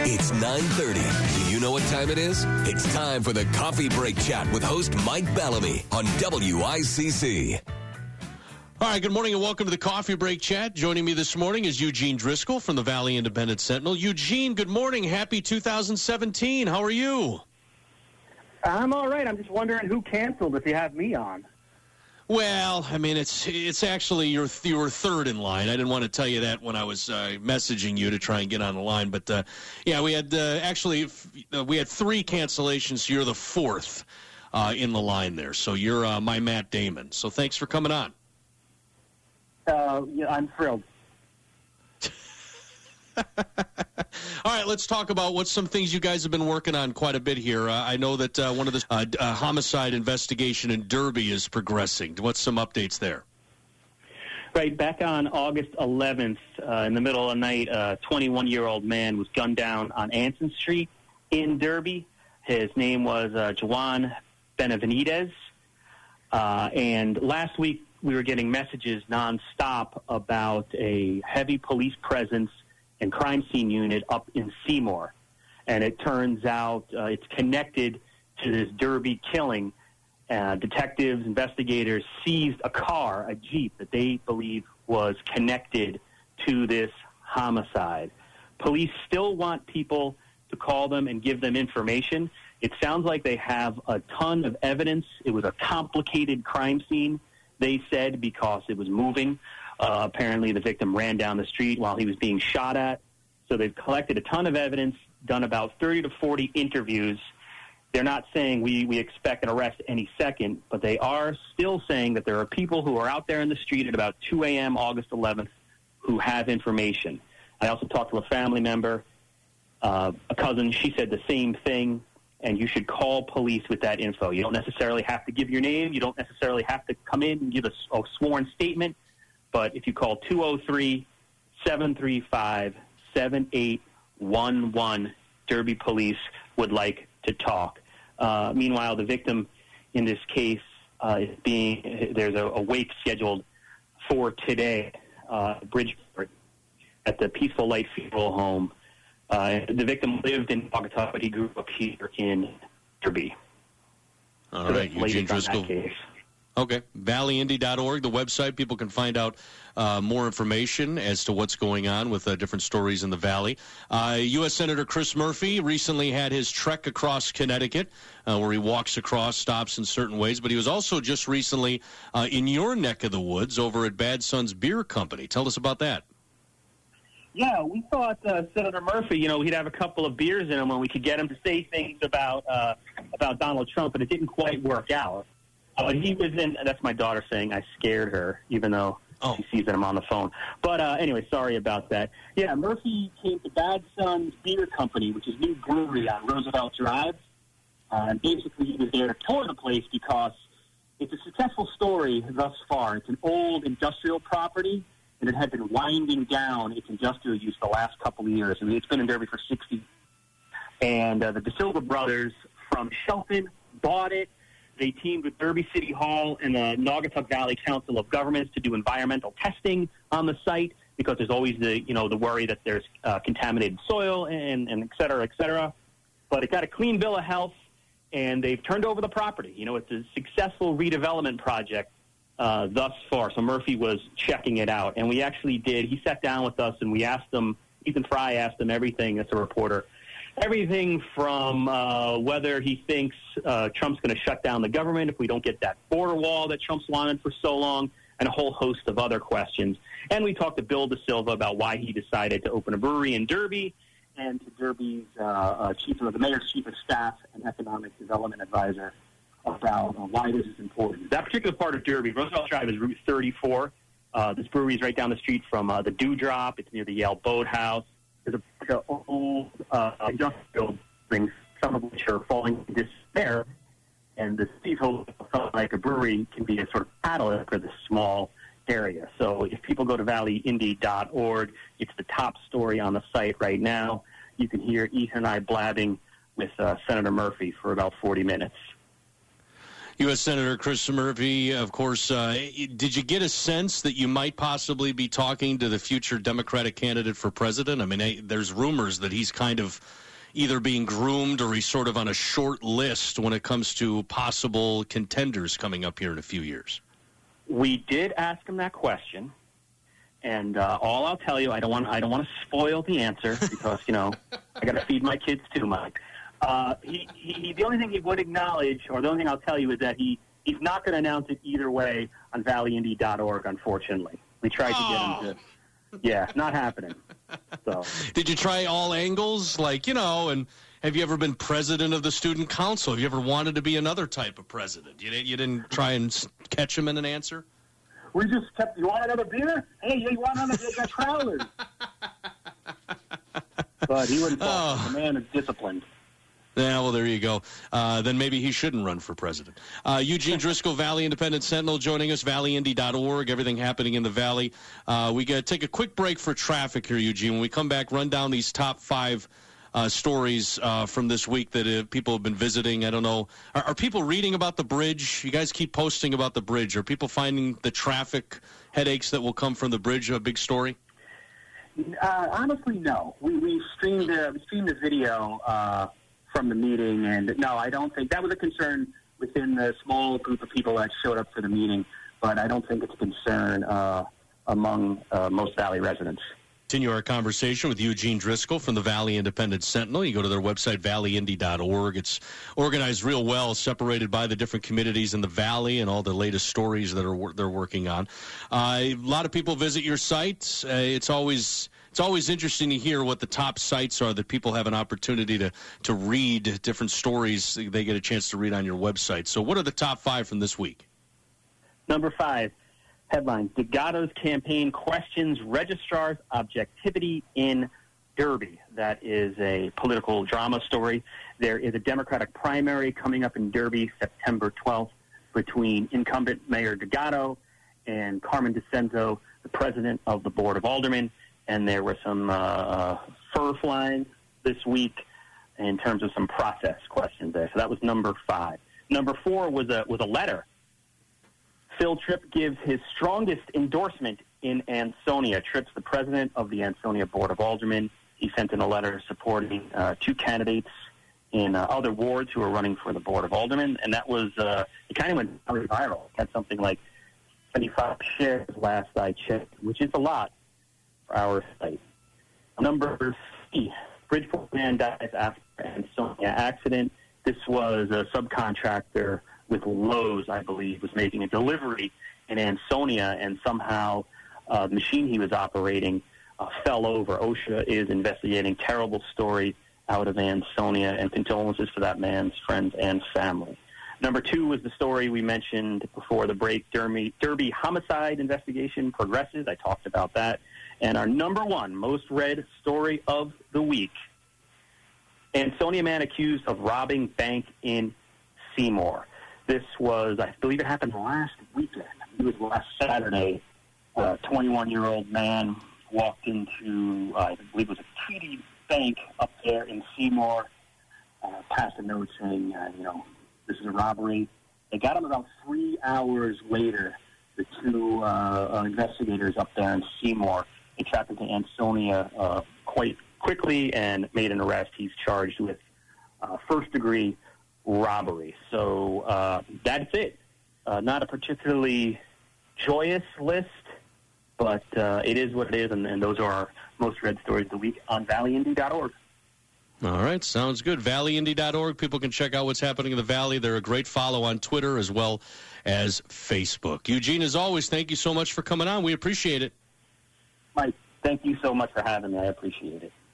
It's 9:30. Do you know what time it is? It's time for the Coffee Break Chat with host Mike Bellamy on WICC. All right, good morning and welcome to the Coffee Break Chat. Joining me this morning is Eugene Driscoll from the Valley Independent Sentinel. Eugene, good morning. Happy 2017. How are you? I'm all right. I'm just wondering who canceled if you have me on. Well, I mean, it's actually you were third in line. I didn't want to tell you that when I was messaging you to try and get on the line, but yeah, we had we had three cancellations. So you're the fourth in the line there. So you're my Matt Damon. So thanks for coming on. Yeah, I'm thrilled. All right, let's talk about what some things you guys have been working on quite a bit here. I know that one of the homicide investigation in Derby is progressing. What's some updates there? Right, back on August 11th, in the middle of the night, a 21-year-old man was gunned down on Anson Street in Derby. His name was Juan Benavides. And last week, we were getting messages nonstop about a heavy police presence and crime scene unit up in Seymour. And it turns out it's connected to this Derby killing. Detectives, investigators seized a car, a Jeep, that they believe was connected to this homicide. Police still want people to call them and give them information. It sounds like they have a ton of evidence. It was a complicated crime scene, they said, because it was moving. Apparently, the victim ran down the street while he was being shot at. So they've collected a ton of evidence, done about 30 to 40 interviews. They're not saying we expect an arrest any second, but they are still saying that there are people who are out there in the street at about 2 a.m. August 11th who have information. I also talked to a family member, a cousin. She said the same thing, and you should call police with that info. You don't necessarily have to give your name. You don't necessarily have to come in and give a sworn statement. But if you call 203-735-7811, Derby Police would like to talk. Meanwhile, the victim in this case there's a wake scheduled for today, Bridgeport, at the Peaceful Light Funeral Home. The victim lived in Bogota, but he grew up here in Derby. All right, Eugene Driscoll. Okay, valleyindy.org, the website. People can find out more information as to what's going on with different stories in the Valley. U.S. Senator Chris Murphy recently had his trek across Connecticut, where he walks across, stops in certain ways. But he was also just recently in your neck of the woods over at Bad Sons Beer Company. Tell us about that. Yeah, we thought Senator Murphy, he'd have a couple of beers in him when we could get him to say things about Donald Trump, but it didn't quite work out. He was in, that's my daughter saying I scared her, even though she sees that I'm on the phone. But anyway, sorry about that. Yeah, Murphy came to Bad Sons Beer Company, which is a new brewery on Roosevelt Drive. And basically he was there to tour the place because it's a successful story thus far. It's an old industrial property, and it had been winding down its industrial use the last couple of years. I mean, it's been in Derby for 60 years. And the De Silva brothers from Shelton bought it. They teamed with Derby City Hall and the Naugatuck Valley Council of Governments to do environmental testing on the site because there's always the worry that there's contaminated soil and et cetera, et cetera. But it got a clean bill of health, and they've turned over the property. It's a successful redevelopment project thus far. So Murphy was checking it out, and we actually did. He sat down with us, and we asked him, Ethan Fry asked him everything as a reporter. Everything from whether he thinks Trump's going to shut down the government if we don't get that border wall that Trump's wanted for so long, and a whole host of other questions. And we talked to Bill De Silva about why he decided to open a brewery in Derby, and to Derby's the mayor's chief of staff and economic development advisor about why this is important. That particular part of Derby, Roosevelt Drive, is Route 34. This brewery is right down the street from the Dewdrop. It's near the Yale Boathouse. There's a bunch of old industrial buildings, some of which are falling into disrepair, and the city's whole felt like a brewery can be a sort of catalyst for this small area. So if people go to valleyindy.org, it's the top story on the site right now. You can hear Ethan and I blabbing with Senator Murphy for about 40 minutes. U.S. Senator Chris Murphy, of course, did you get a sense that you might possibly be talking to the future Democratic candidate for president? I mean, there's rumors that he's kind of either being groomed or he's sort of on a short list when it comes to possible contenders coming up here in a few years. We did ask him that question, and all I'll tell you, I don't want to spoil the answer because, you know, I got to feed my kids too, Mike. The only thing he would acknowledge, or the only thing I'll tell you, is that he's not going to announce it either way on valleyindy.org, unfortunately. We tried to get him to. Yeah, not happening. So. Did you try all angles? Like, you know, and have you ever been president of the student council? Have you ever wanted to be another type of president? You didn't try and catch him in an answer? We just kept, you want another beer? Hey, you want another beer? Got Crowlers. But he wouldn't fall. The man is disciplined. Yeah, well, there you go. Then maybe he shouldn't run for president. Eugene Driscoll, Valley Independent Sentinel, joining us, valleyindy.org, everything happening in the Valley. We got to take a quick break for traffic here, Eugene. When we come back, run down these top 5 stories from this week that people have been visiting. I don't know. Are people reading about the bridge? You guys keep posting about the bridge. Are people finding the traffic headaches that will come from the bridge a big story? Honestly, no. We streamed the video from the meeting, and no, I don't think that was a concern within the small group of people that showed up for the meeting, but I don't think it's a concern among most Valley residents. Continue our conversation with Eugene Driscoll from the Valley Independent Sentinel. You go to their website, valleyindy.org. It's organized real well, separated by the different communities in the Valley and all the latest stories that they're working on. A lot of people visit your site. It's always interesting to hear what the top sites are that people have an opportunity to read different stories they get a chance to read on your website. So what are the top 5 from this week? Number 5, headline, Delgado's campaign questions registrar's objectivity in Derby. That is a political drama story. There is a Democratic primary coming up in Derby September 12th between incumbent Mayor Delgado and Carmen DeCenzo, the president of the Board of Aldermen. And there were some fur flying this week in terms of some process questions there. So that was number 5. Number 4 was a letter. Phil Tripp gives his strongest endorsement in Ansonia. Tripp's the president of the Ansonia Board of Aldermen. He sent in a letter supporting 2 candidates in other wards who are running for the Board of Aldermen. And that was, it kind of went very viral. It had something like 75 shares last I checked, which is a lot for our site. Number 3, Bridgeport man dies after Ansonia accident. This was a subcontractor with Lowe's, I believe, was making a delivery in Ansonia, and somehow the machine he was operating fell over. OSHA is investigating. Terrible story out of Ansonia, and condolences for that man's friends and family. Number 2 was the story we mentioned before the break. Derby homicide investigation progresses. I talked about that. And our number 1 most read story of the week, Ansonia man accused of robbing bank in Seymour. This was, I believe it happened last weekend. It was last Saturday. A 21-year-old man walked into, I believe it was a TD Bank up there in Seymour, passed a note saying, this is a robbery. They got him about 3 hours later, the 2 investigators up there in Seymour. They tracked him to Ansonia quite quickly and made an arrest. He's charged with first-degree robbery. So that's it. Not a particularly joyous list, but it is what it is, and those are our most read stories of the week on valleyindy.org. All right, sounds good. Valleyindy.org. People can check out what's happening in the Valley. They're a great follow on Twitter as well as Facebook. Eugene, as always, thank you so much for coming on. We appreciate it. Mike, thank you so much for having me. I appreciate it.